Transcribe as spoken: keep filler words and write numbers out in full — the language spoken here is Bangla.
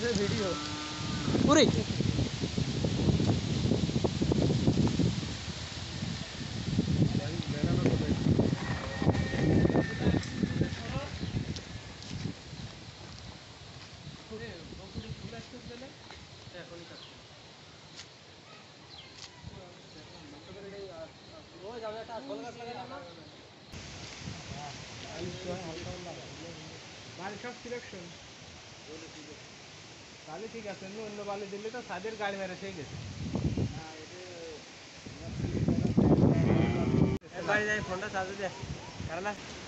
ভিডিও পুরি সব সিলেকশন তাহলে ঠিক আছে, অন্য বালি দিলে তো সাদের গাড়ি মেরে সেই গেছে। বাড়ি যাই ফোনটা চার্জে দে কারণ